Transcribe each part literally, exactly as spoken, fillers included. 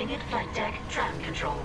Landing at flight deck, trap control.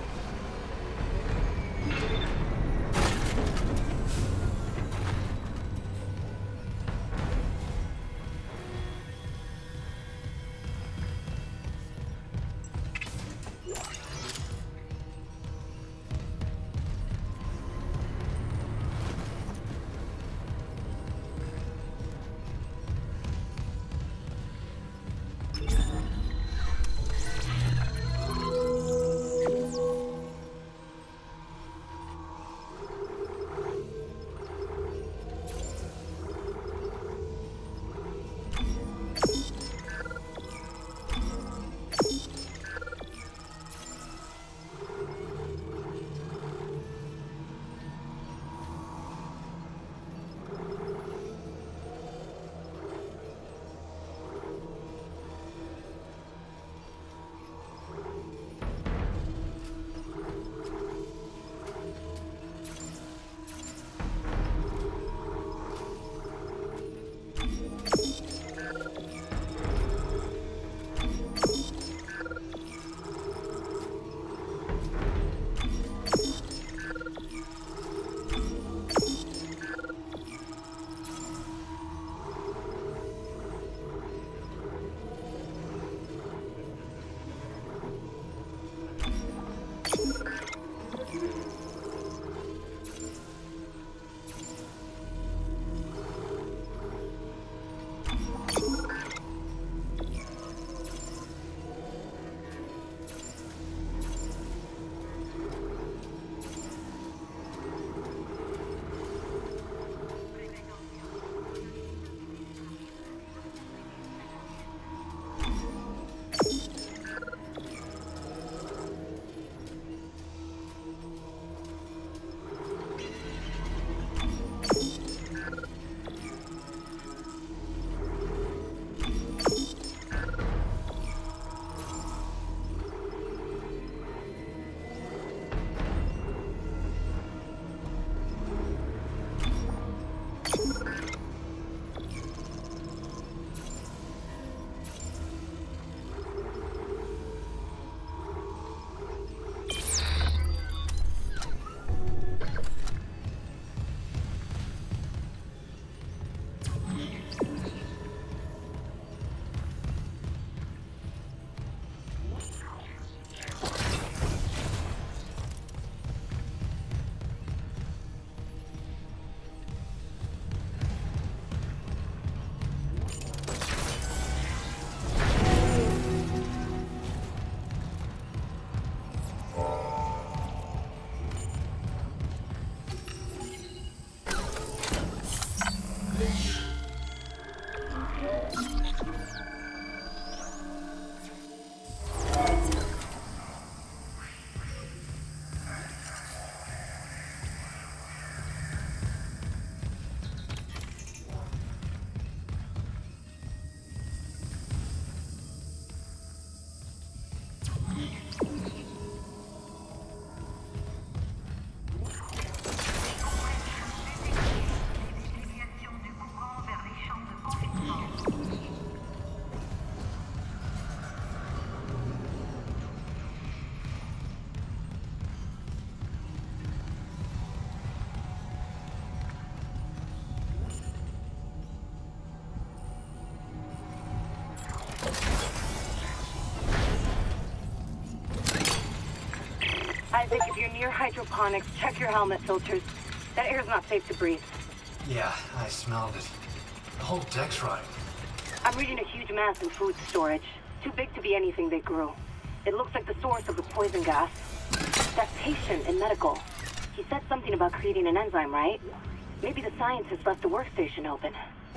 Isaac, if you're near hydroponics, check your helmet filters. That air's not safe to breathe. Yeah, I smelled it. The whole deck's rotting. I'm reading a huge mass in food storage. Too big to be anything they grew. It looks like the source of the poison gas. That patient in medical. He said something about creating an enzyme, right? Maybe the scientist left the workstation open.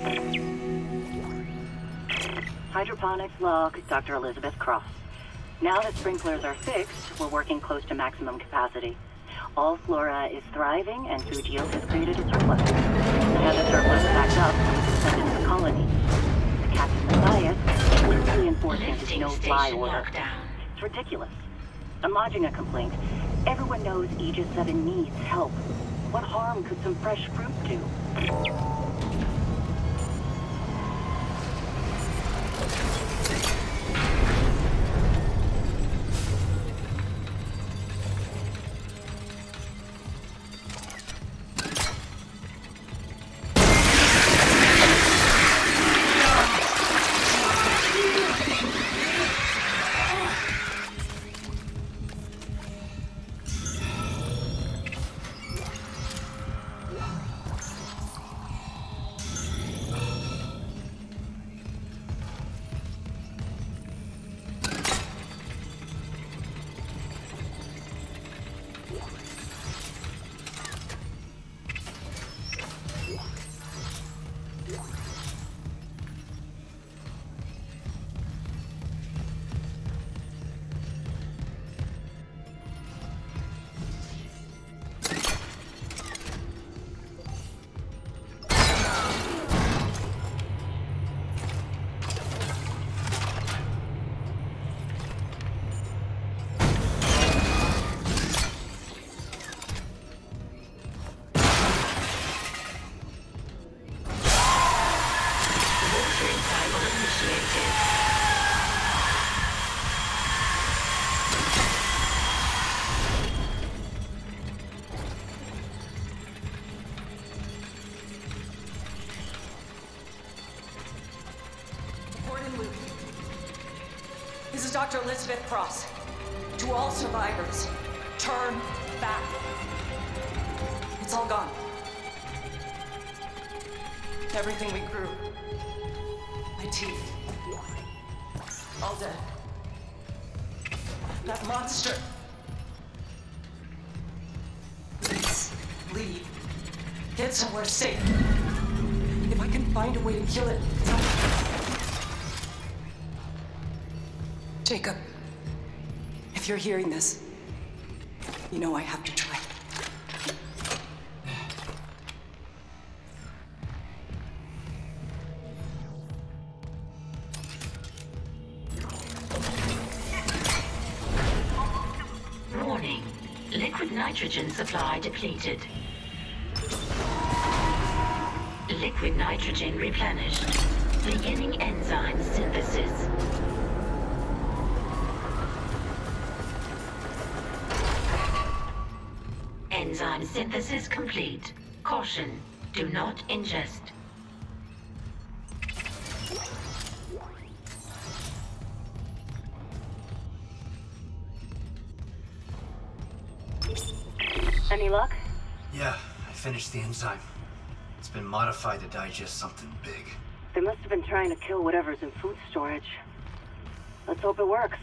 Hydroponics log, Doctor Elizabeth Cross. Now that sprinklers are fixed, we're working close to maximum capacity. All flora is thriving, and food yield has created a surplus. I have the surplus backed up so we can send it to the colony. The Captain Matthias is quickly enforcing his no-fly order. It's ridiculous. I'm lodging a complaint. Everyone knows Aegis seven needs help. What harm could some fresh fruit do? Doctor Elizabeth Cross. To all survivors, turn back. It's all gone. Everything we grew. My teeth. All dead. That monster. Please, leave. Get somewhere safe. If I can find a way to kill it. Jacob, if you're hearing this, you know I have to try. Warning. Liquid nitrogen supply depleted. Liquid nitrogen replenished. Beginning enzyme synthesis. Enzyme synthesis complete. Caution. Do not ingest. Any luck? Yeah, I finished the enzyme. It's been modified to digest something big. They must have been trying to kill whatever's in food storage. Let's hope it works.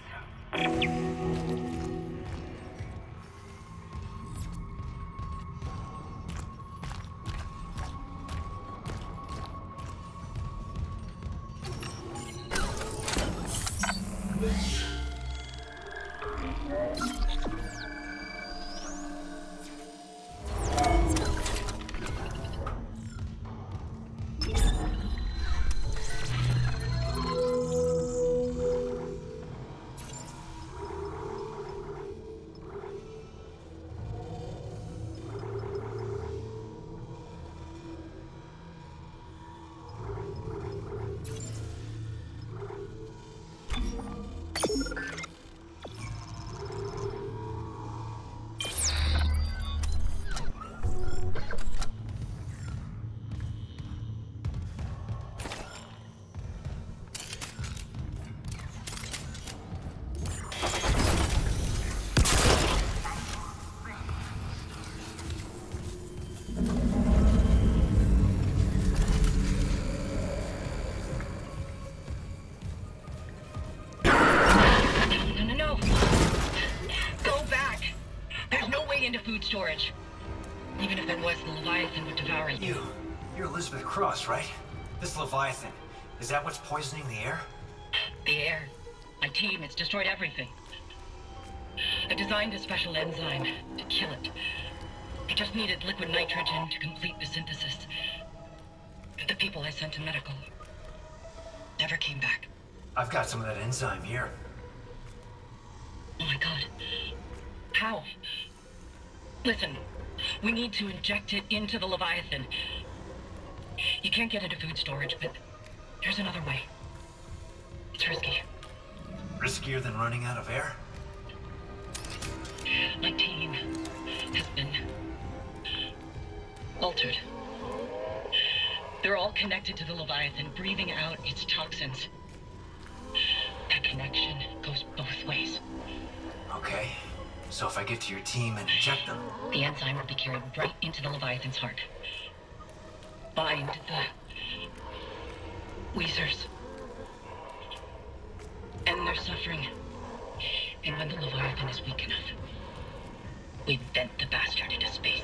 Storage. Even if there was, the Leviathan would devour you. You, you're Elizabeth Cross, right? This Leviathan, is that what's poisoning the air? The air. My team, it's destroyed everything. I designed a special enzyme to kill it. I just needed liquid nitrogen to complete the synthesis. The people I sent to medical never came back. I've got some of that enzyme here. Oh my god. How? Listen, we need to inject it into the Leviathan. You can't get it to food storage, but there's another way. It's risky. Riskier than running out of air? My team has been altered. They're all connected to the Leviathan, breathing out its toxins. That connection goes both ways. Okay. So if I get to your team and inject them... The enzyme will be carried right into the Leviathan's heart. Bind the... Weezers. End their suffering. And when the Leviathan is weak enough, we vent the bastard into space.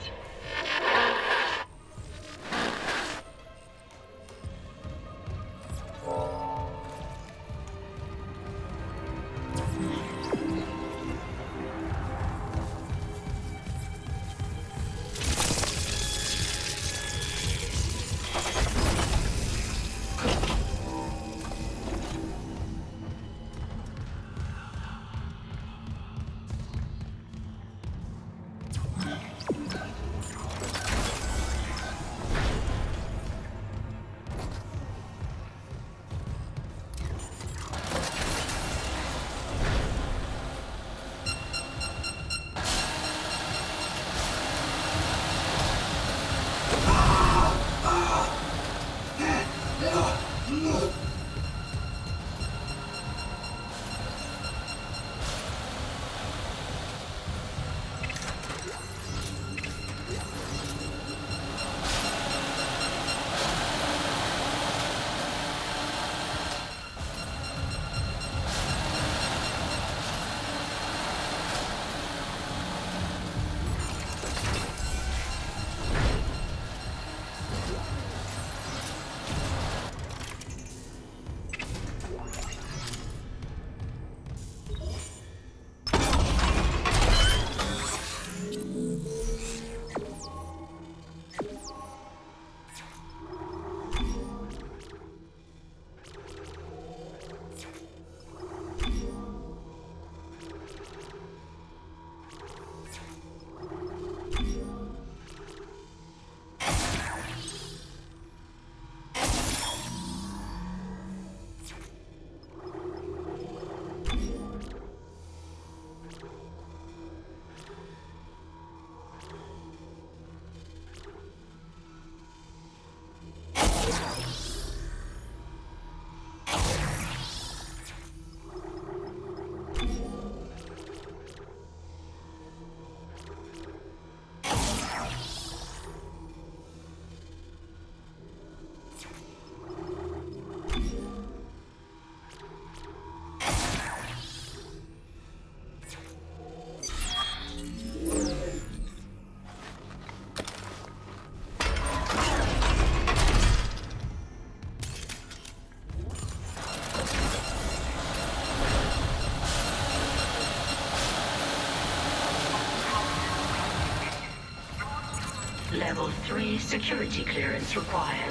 Level three security clearance required.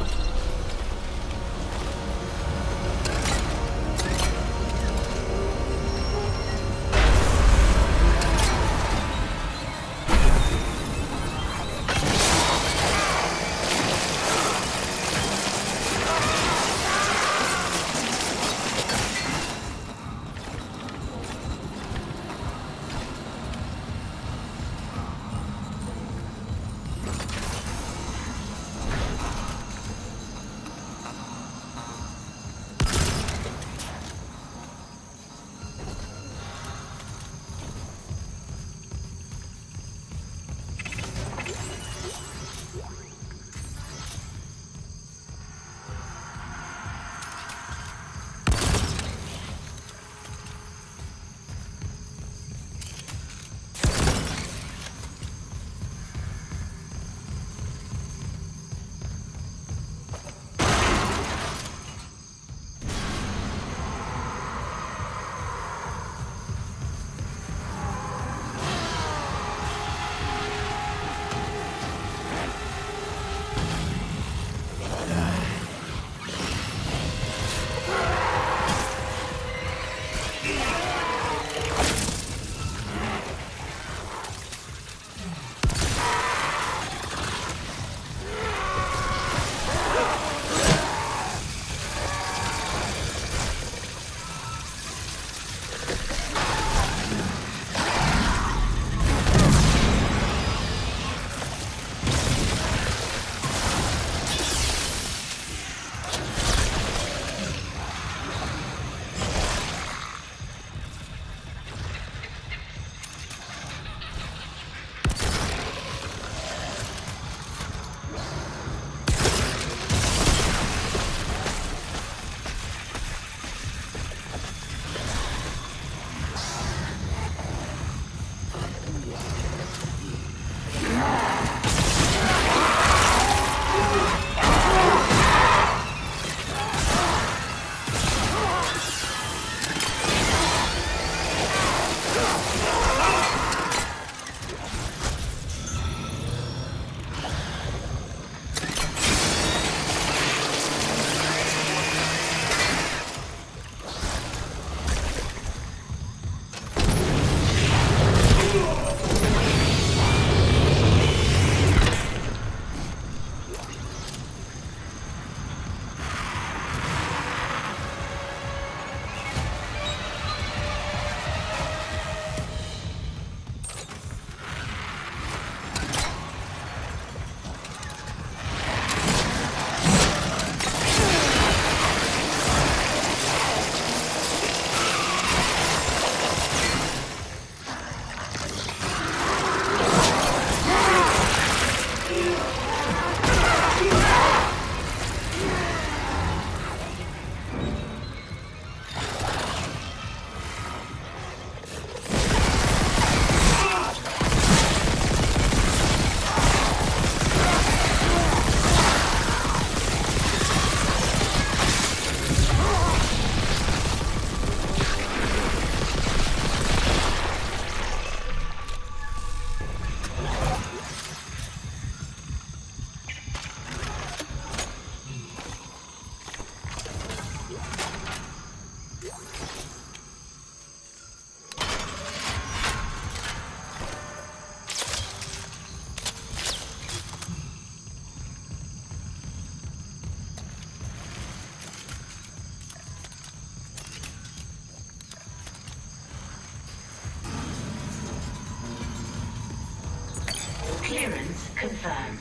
Clearance confirmed.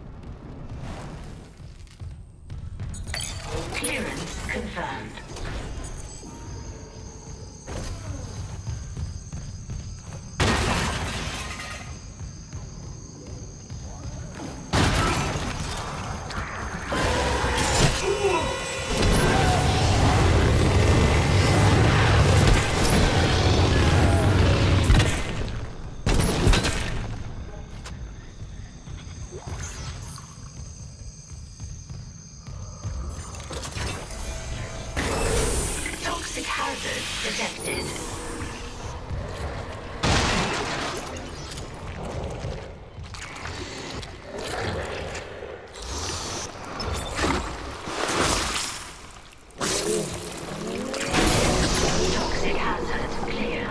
Clearance confirmed. hazard detected. Toxic hazard cleared.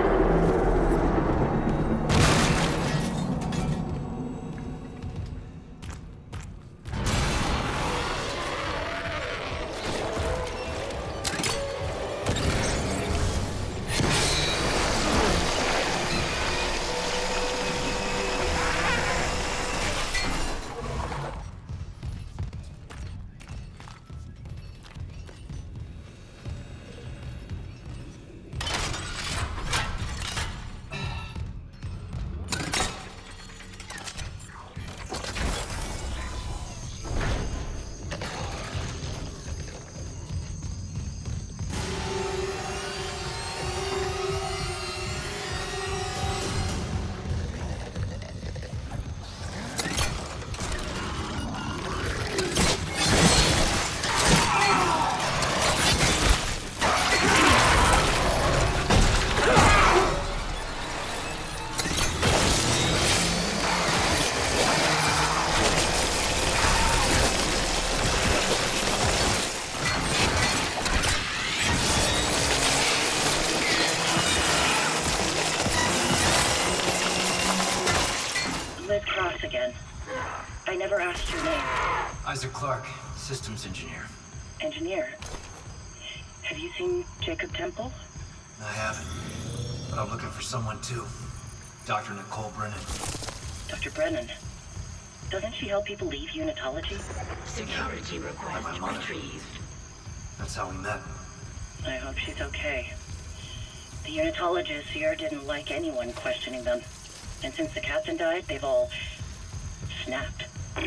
Liz Cross again. I never asked your name. Isaac Clarke, systems engineer. Engineer. Have you seen Jacob Temple? I haven't, but I'm looking for someone too. Doctor Nicole Brennan. Doctor Brennan. Doesn't she help people leave Unitology? Security By request my mother. retrieved. That's how we met. I hope she's okay. The Unitologists here didn't like anyone questioning them. And since the captain died, they've all snapped.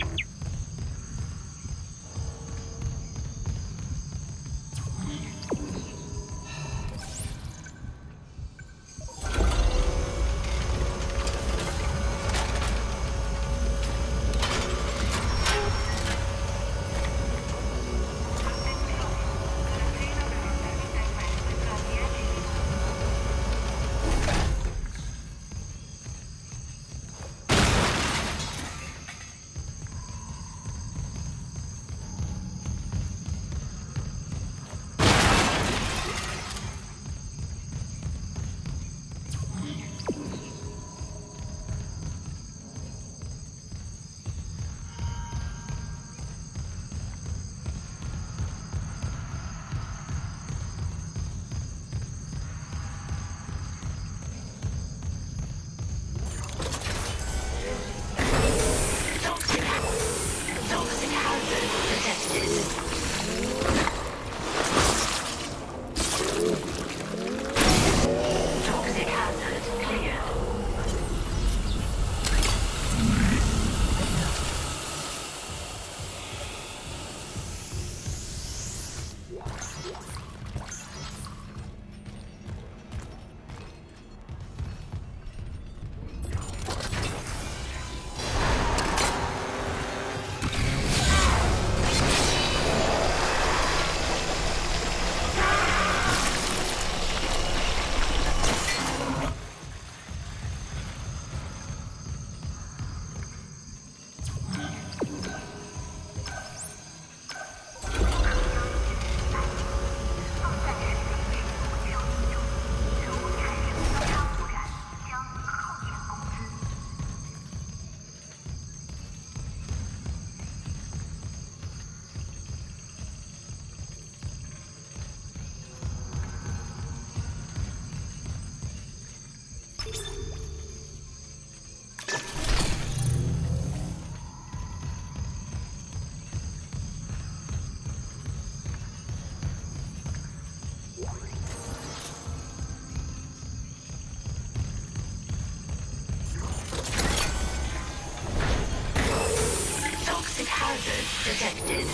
detected.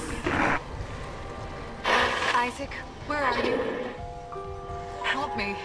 Isaac, where are you? Help me.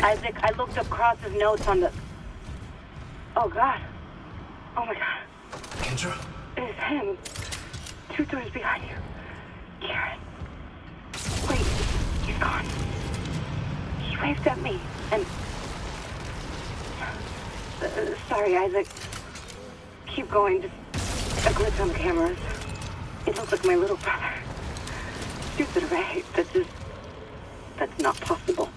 Isaac, I looked up Cross's notes on the... Oh, God. Oh, my God. Kendra? It's him. Two doors behind you. Karen. Wait, he's gone. He waved at me, and... Uh, sorry, Isaac. Keep going, just a glitch on cameras. It looks like my little brother. Stupid, right? That's just... That's not possible.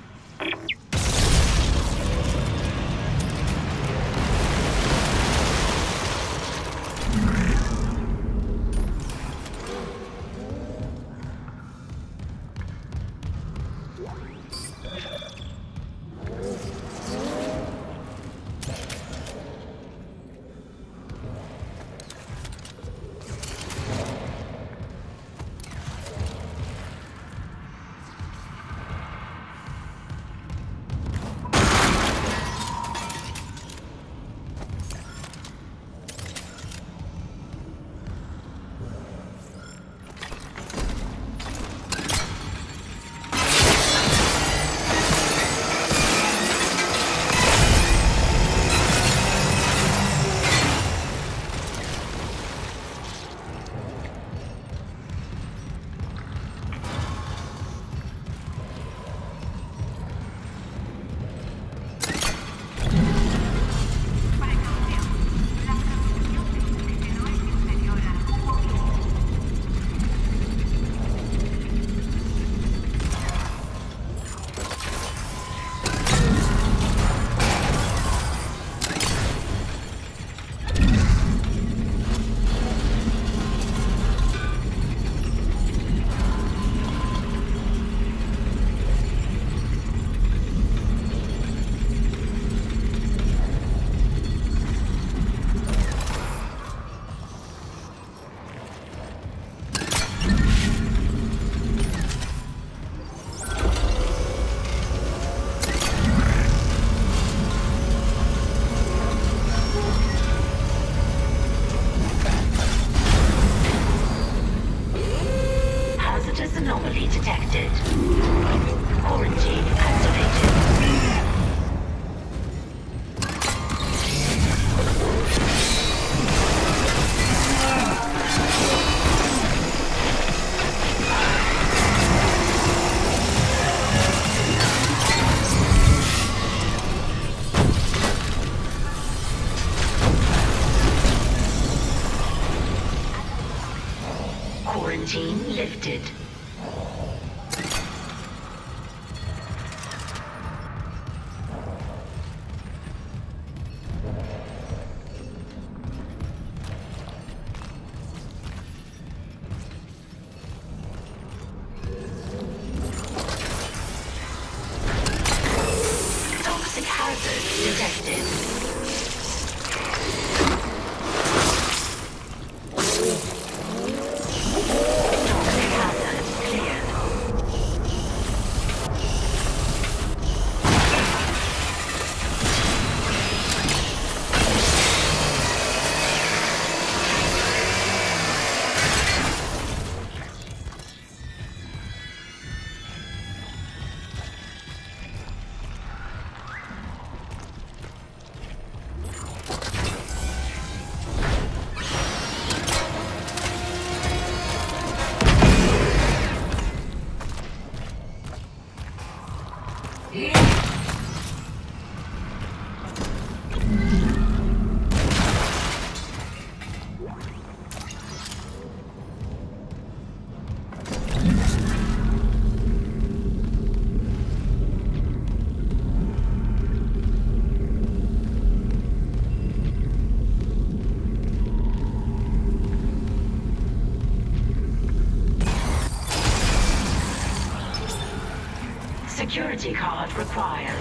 Anomaly detected. Quarantine activated. Quarantine lifted. Toxic hazard detected. Security card required.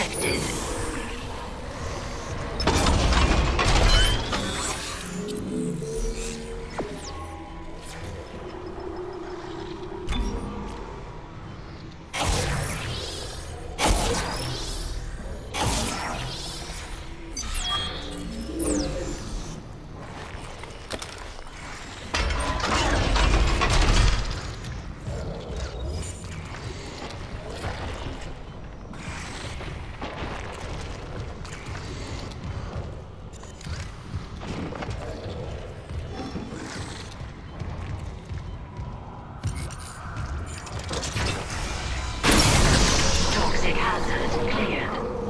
detected. Toxic hazard cleared.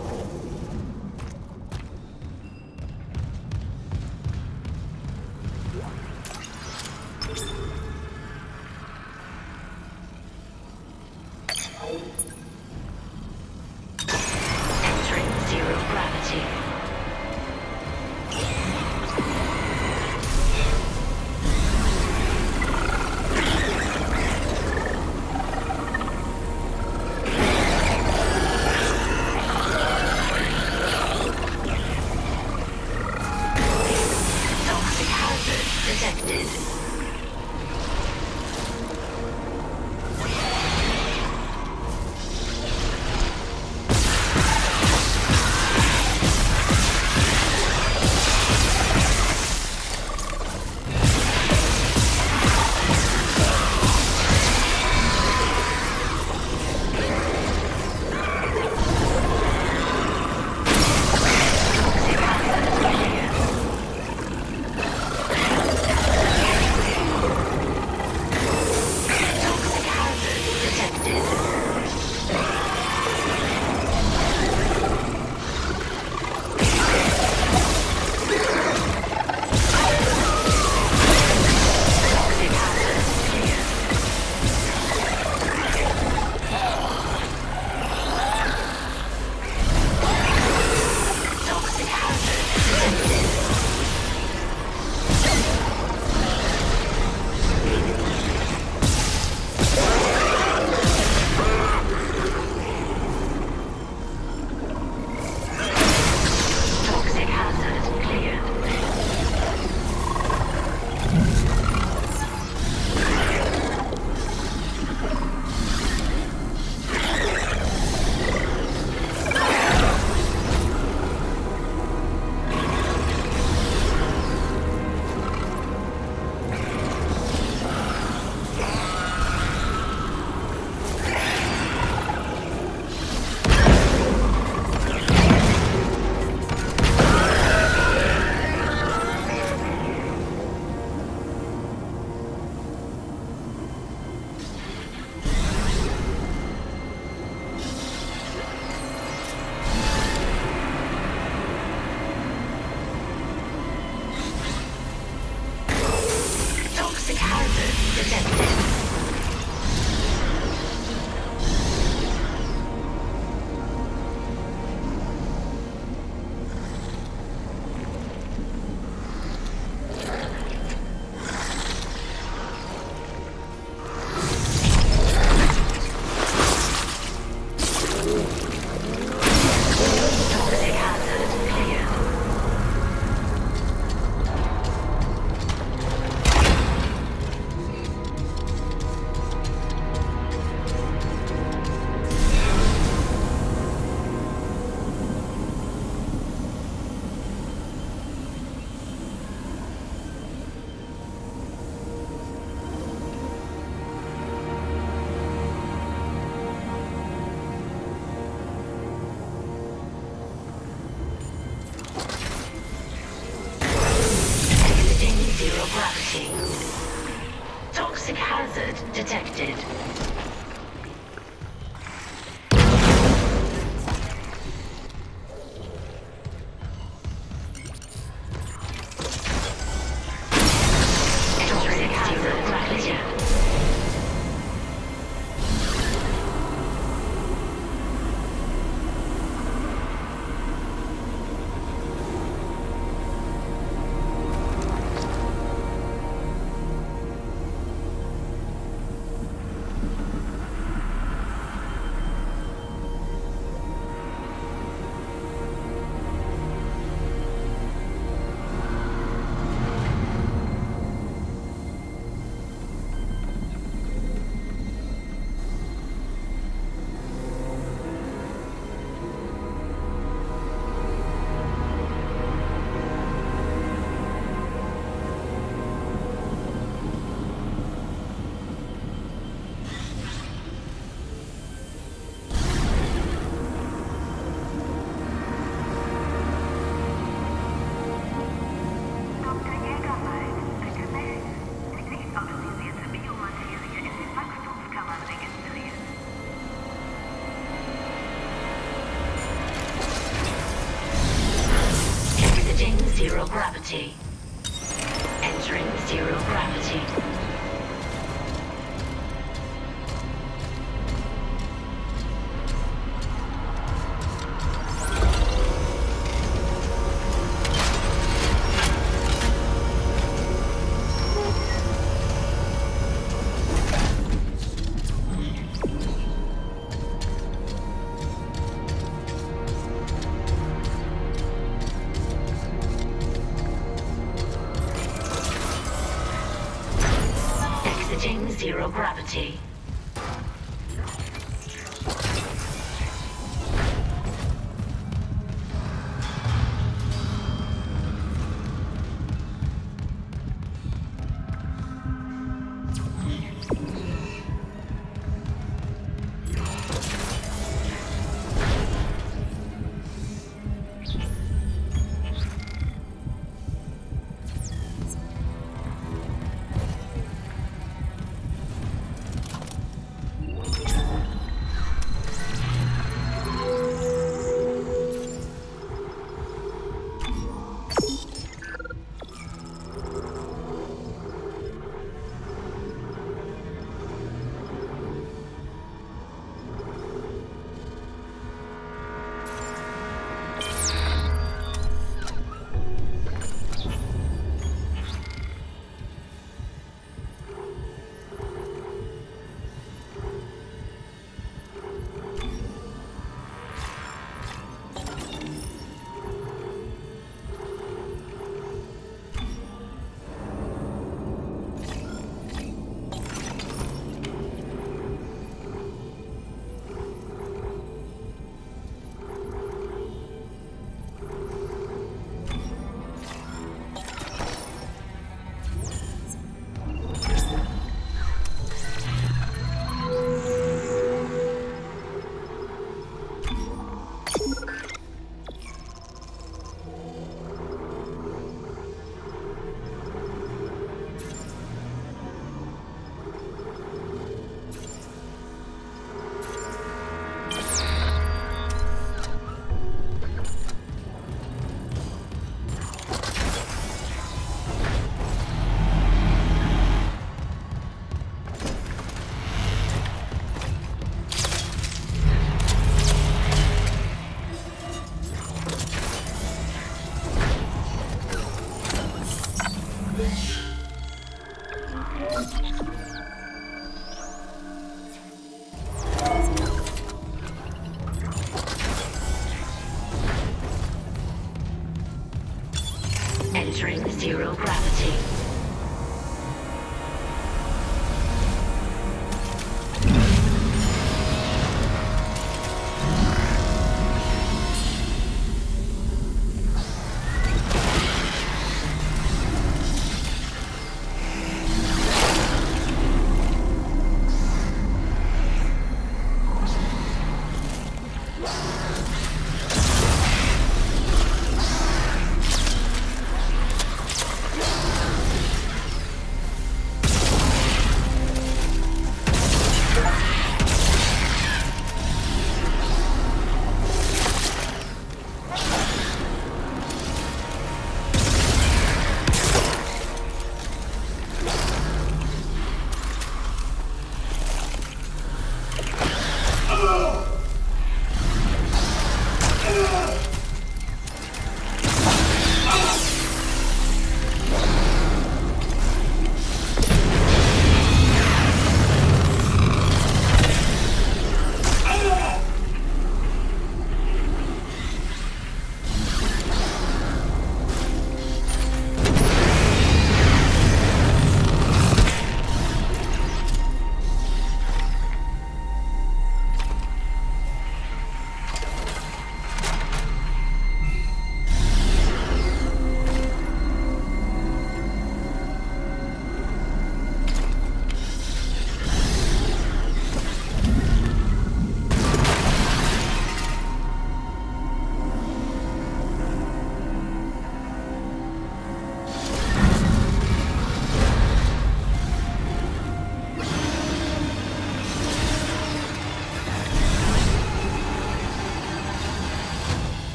Entering zero gravity. Toxic hazard detected. Toxic hazard cleared. Toxic hazard detected. Toxic hazard cleared. Toxic hazard detected. Toxic hazard cleared. Toxic hazard detected. Toxic hazard cleared. Exiting zero gravity. Toxic hazard detected. Toxic hazard cleared. gravity. Entering zero gravity. Exiting zero gravity.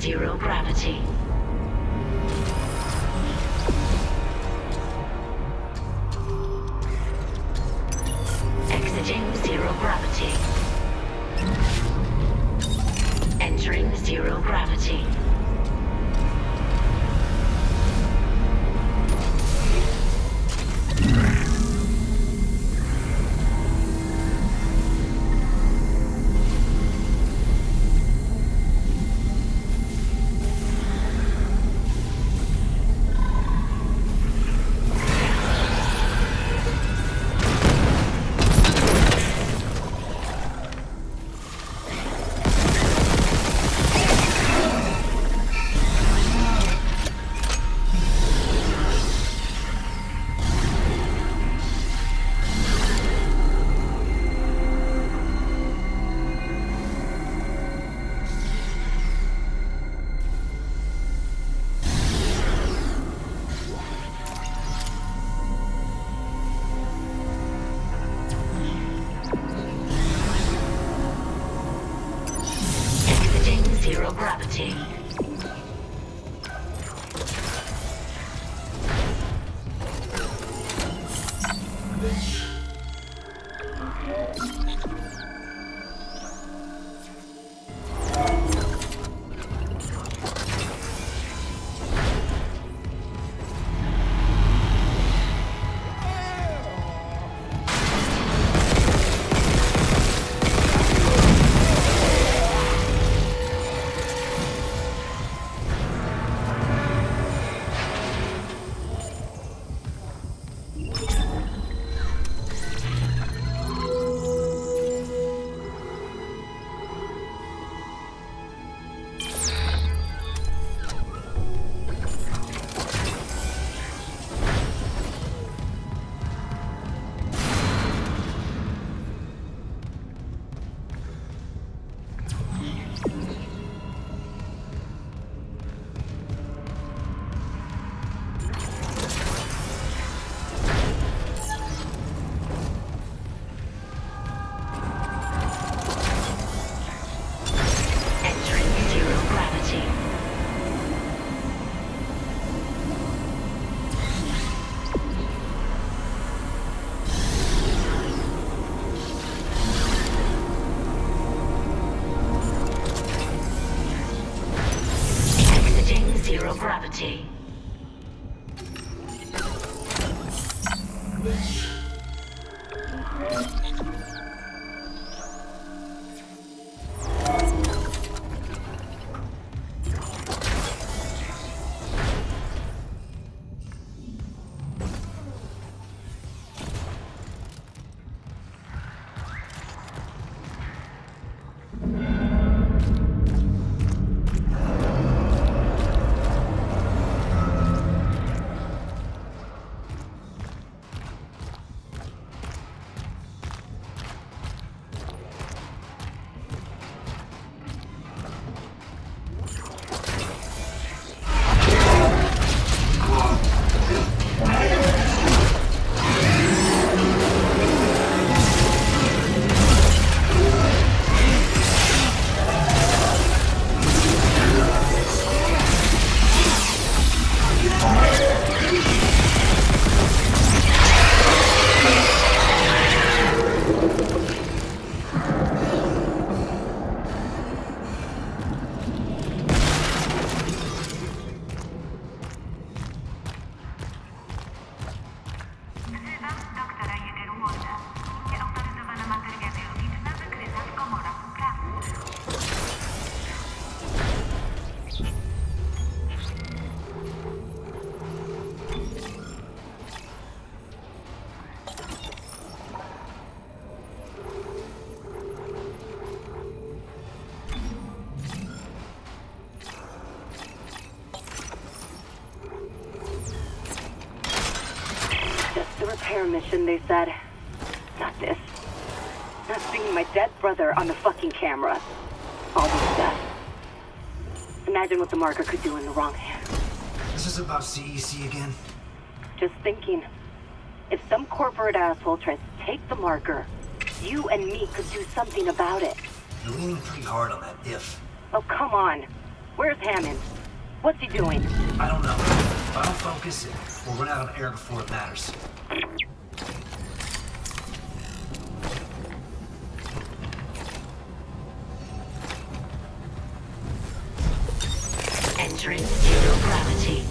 zero gravity. Exiting zero gravity. Entering zero gravity. Zero gravity. Zero gravity. Repair mission, they said. Not this. Not seeing my dead brother on the fucking camera. All this stuff. Imagine what the marker could do in the wrong hands. This is about C E C again? Just thinking. If some corporate asshole tries to take the marker, you and me could do something about it. You're leaning pretty hard on that if. Oh, come on. Where's Hammond? What's he doing? I don't know. If I don't focus, we'll run out of air before it matters. Entering zero gravity.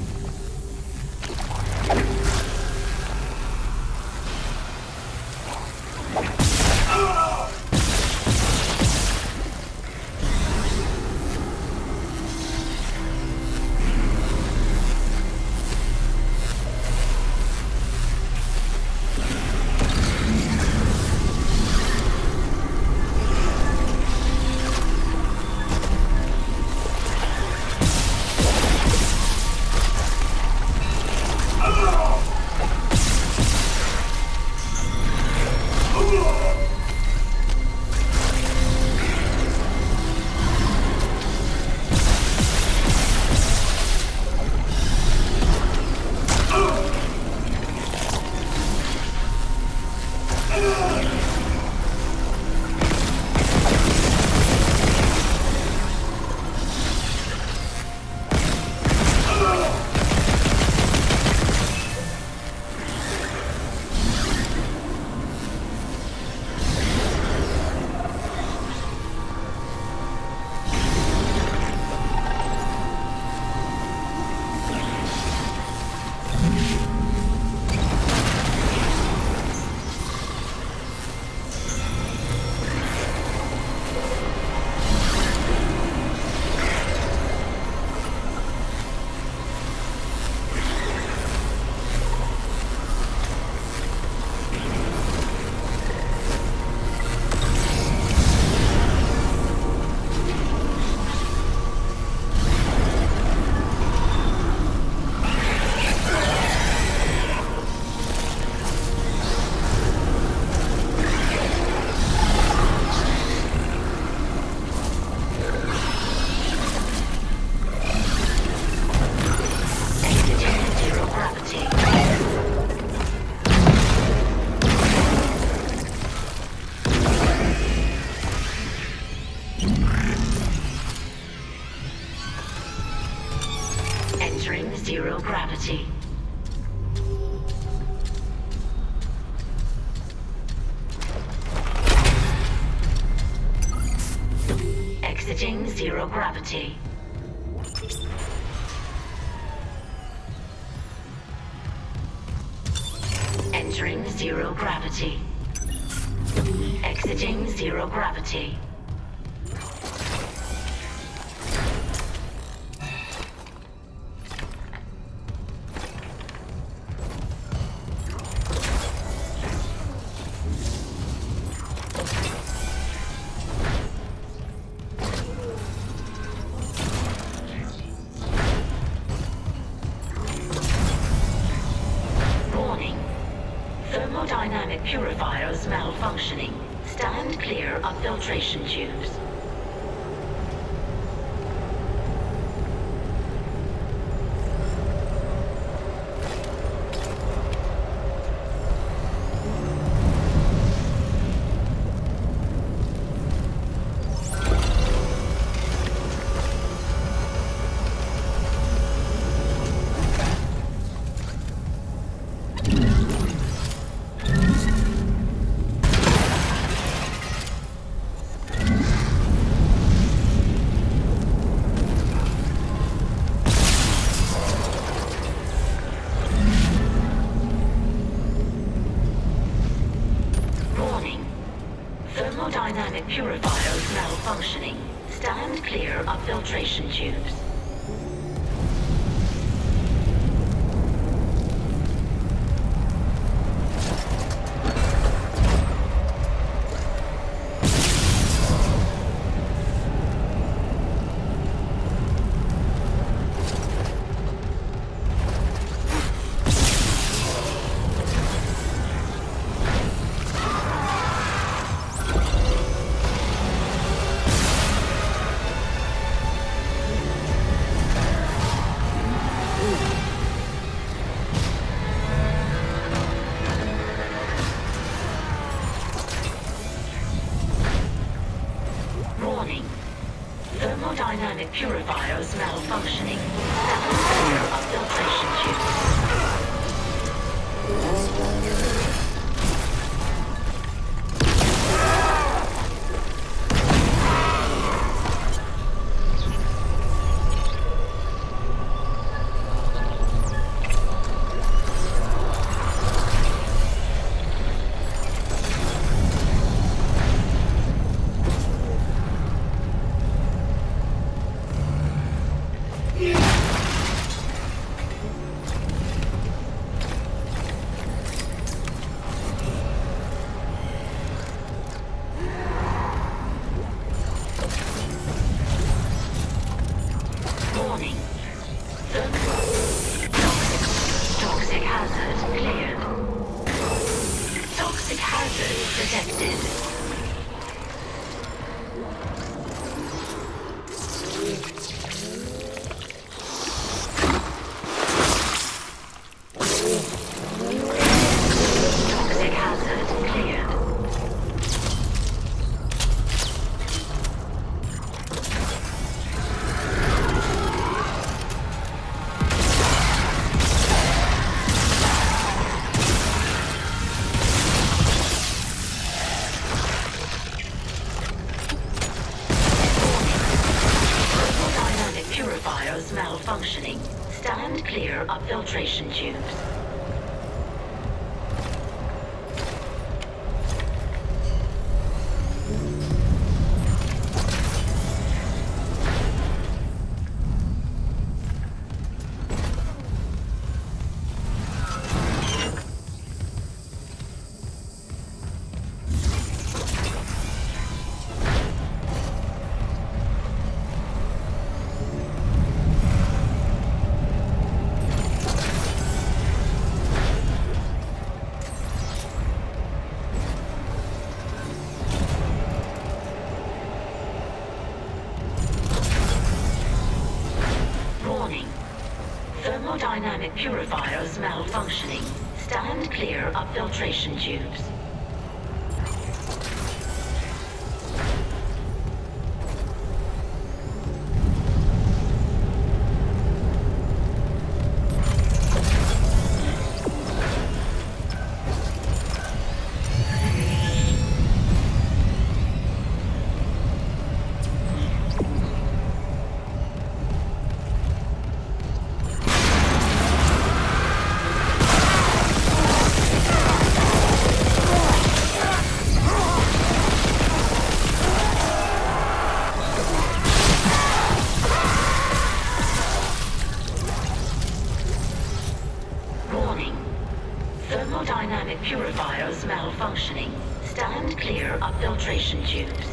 Entering zero gravity. Exiting zero gravity. Entering zero gravity. Exiting zero gravity. Thermodynamic purifiers malfunctioning. Stand clear of filtration tubes. Thermodynamic purifiers malfunctioning. Stand clear of filtration tubes. Thermodynamic purifiers malfunctioning. Stand clear of filtration tubes. Malfunctioning. Stand clear of filtration tubes. Thermodynamic purifiers malfunctioning. Stand clear of filtration tubes. Thermodynamic purifiers malfunctioning. Stand clear of filtration tubes.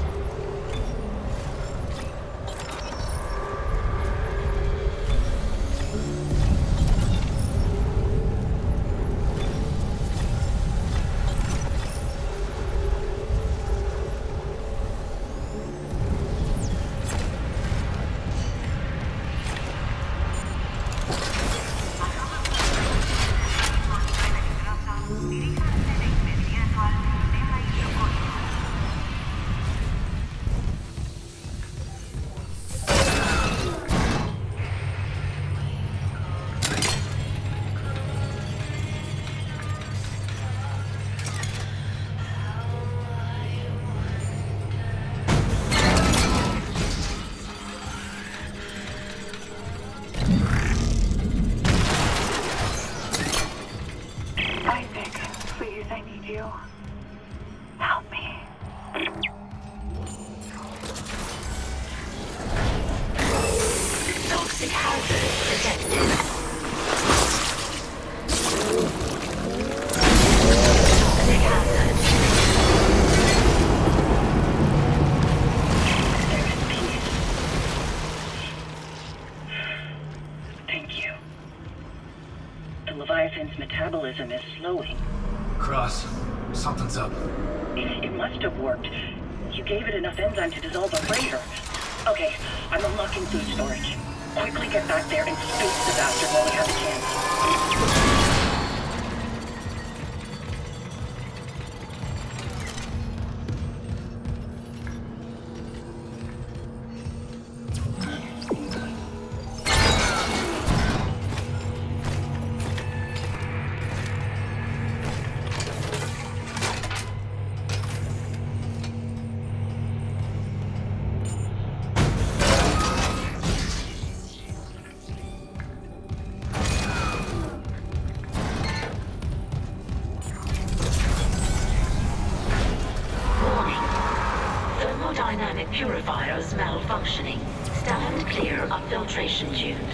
Help me. Toxic hazard detected. Toxic hazard. There is peace. Thank you. The Leviathan's metabolism is slowing. Cross, something's up. It, it must have worked. You gave it enough enzyme to dissolve a freighter. Okay, I'm unlocking food storage. Quickly get back there and space the bastard while we have a chance. Purifiers malfunctioning. Stand clear of filtration tubes.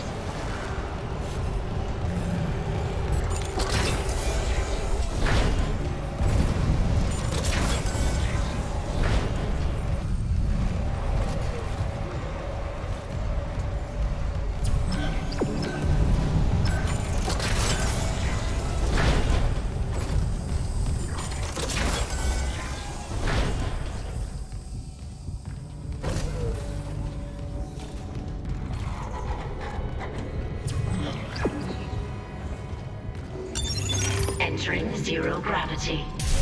Entering zero gravity.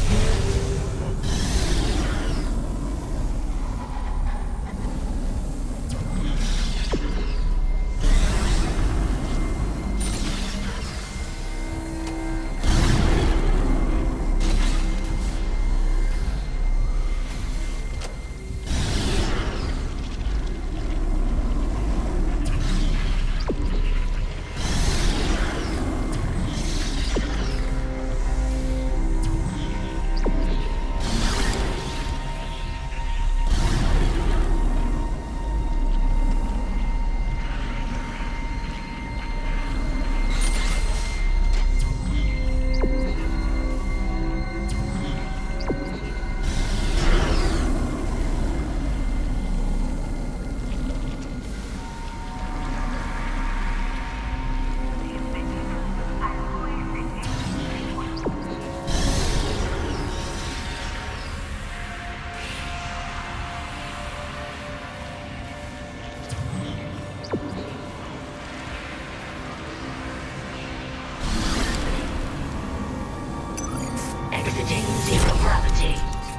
Exiting zero gravity.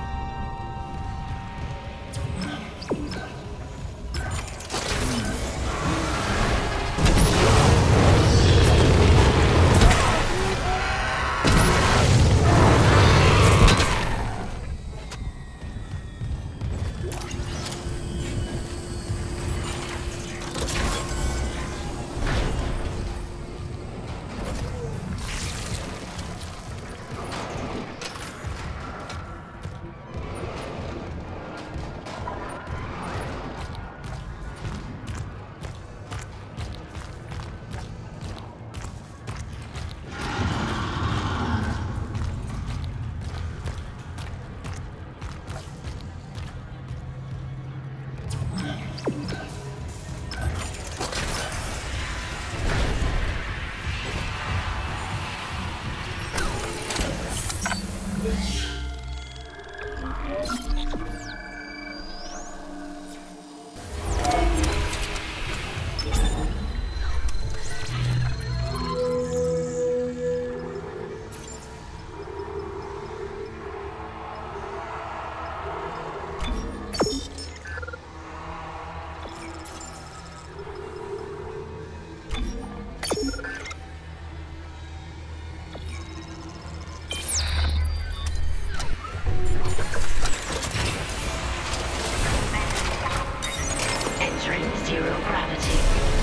Zero gravity.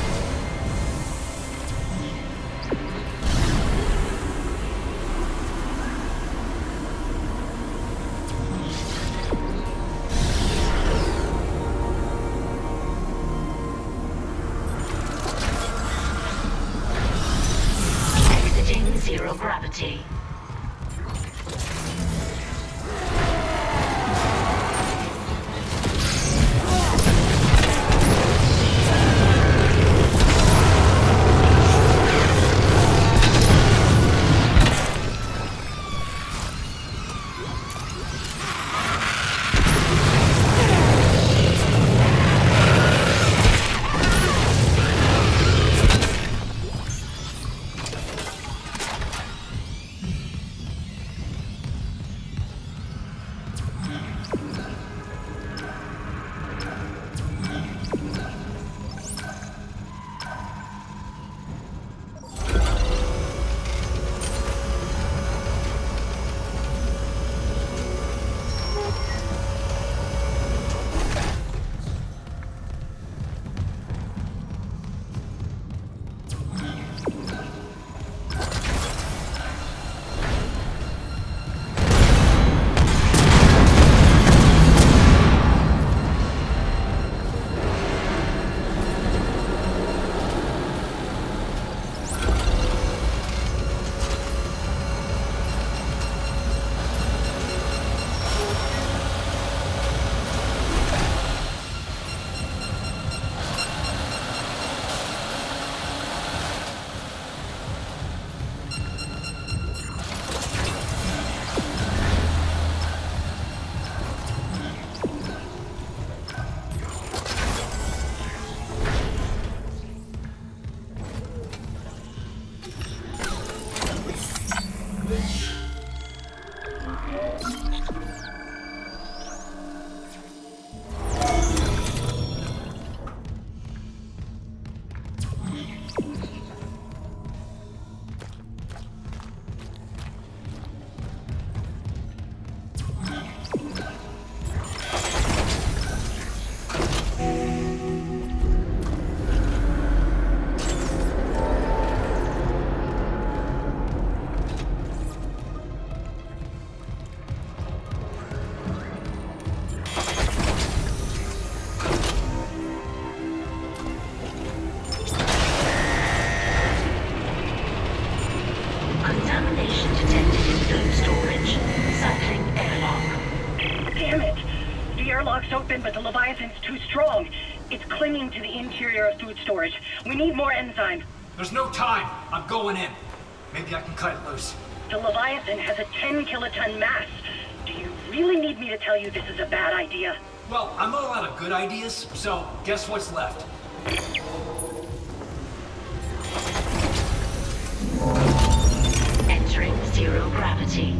Exiting zero gravity. It's too strong. It's clinging to the interior of food storage. We need more enzyme. There's no time. I'm going in. Maybe I can cut it loose. The Leviathan has a ten kiloton mass. Do you really need me to tell you this is a bad idea? Well, I'm all out of good ideas, so guess what's left? Entering zero gravity.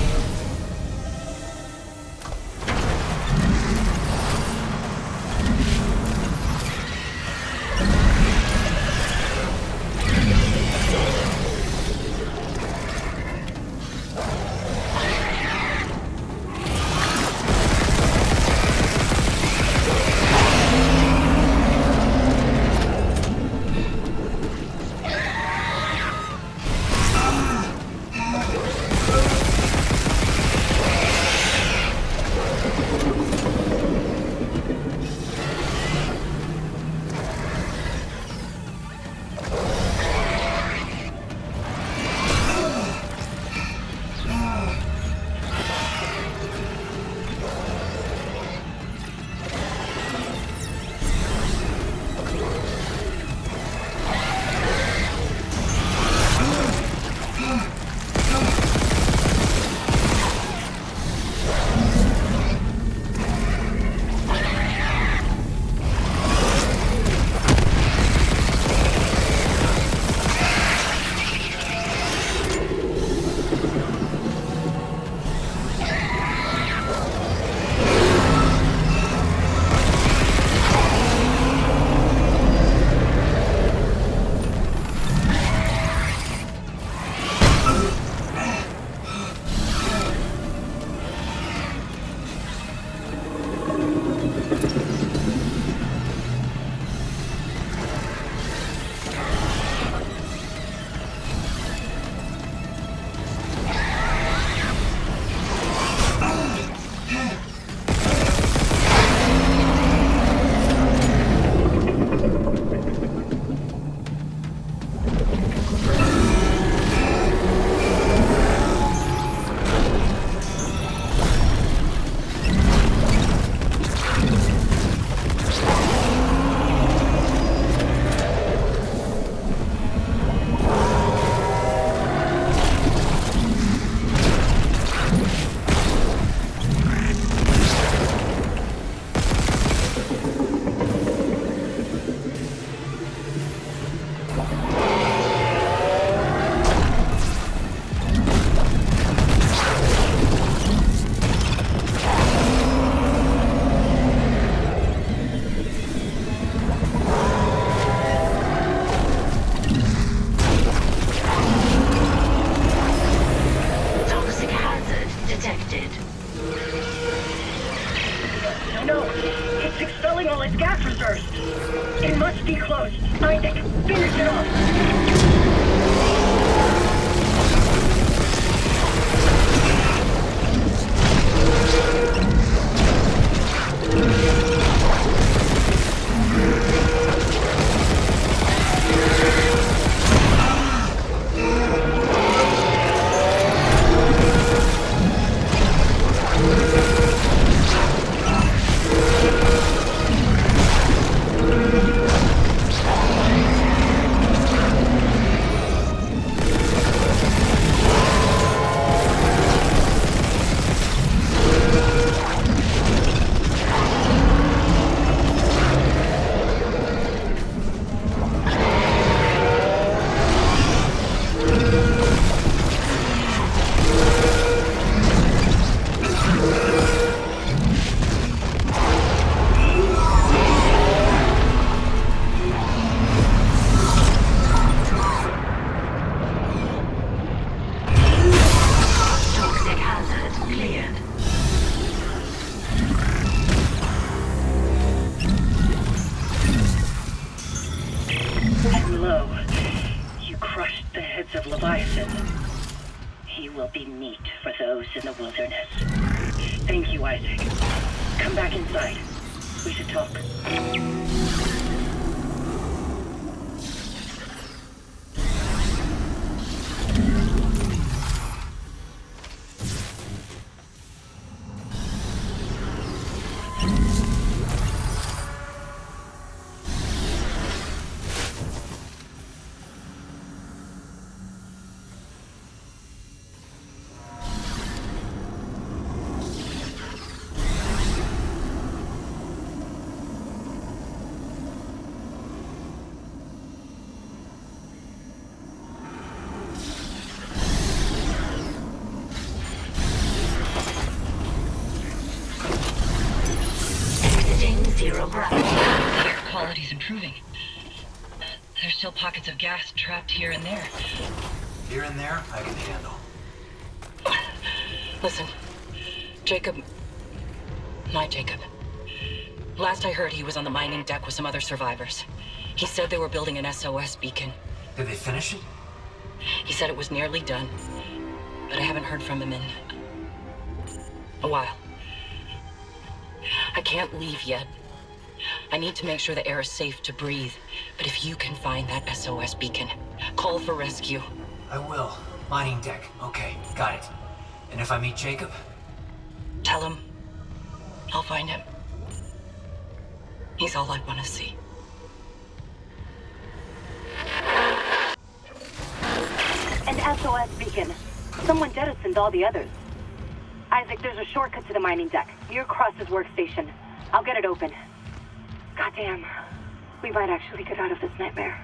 Thank you, Isaac. Come back inside. We should talk. quality's improving. There's still pockets of gas trapped here and there. Here and there, I can handle. Listen, Jacob... My Jacob. Last I heard, he was on the mining deck with some other survivors. He said they were building an S O S beacon. Did they finish it? He said it was nearly done, but I haven't heard from him in... a while. I can't leave yet. I need to make sure the air is safe to breathe. But if you can find that S O S beacon, call for rescue. I will. Mining deck. Okay, got it. And if I meet Jacob? Tell him I'll find him. He's all I want to see. An S O S beacon. Someone jettisoned all the others. Isaac, there's a shortcut to the mining deck, near Cross's workstation. I'll get it open. Goddamn. We might actually get out of this nightmare.